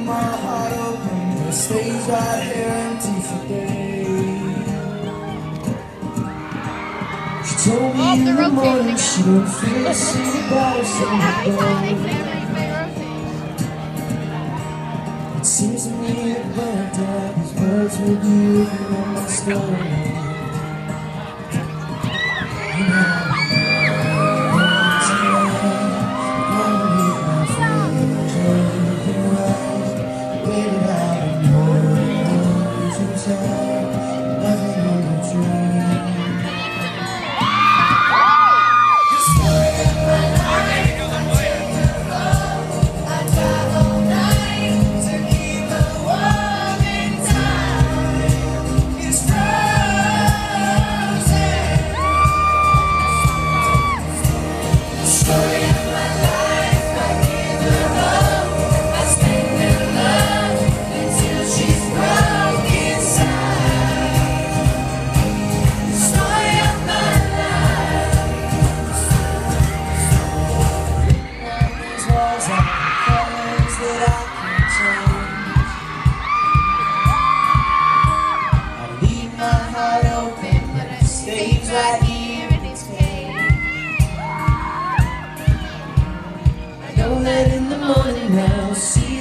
my heart open, but it stays right here empty for days. She told me in the morning she don't feel the same about herself. It seems to me that burnt out these words with you and my story. Right here in its cage. I know that in the morning I'll see